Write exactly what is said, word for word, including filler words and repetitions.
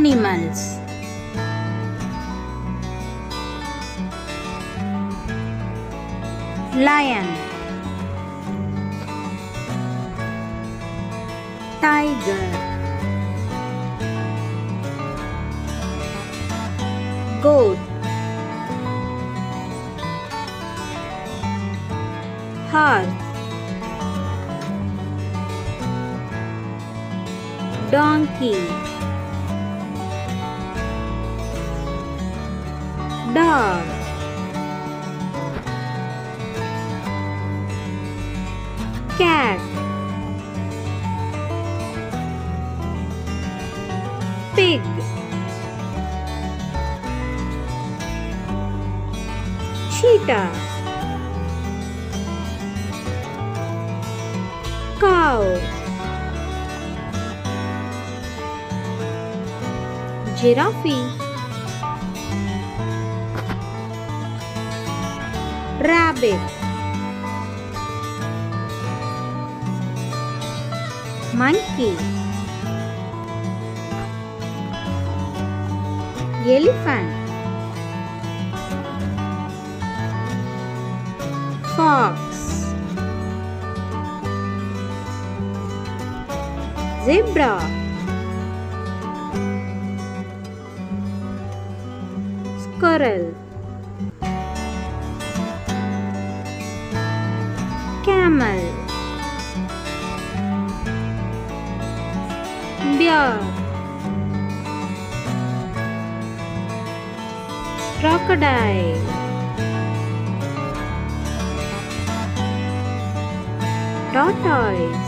Animals. Lion, tiger, goat, horse, donkey, dog, cat, pig, cheetah, cow, giraffe, rabbit, monkey, elephant, fox, zebra, squirrel, camel, bear, crocodile, tortoise,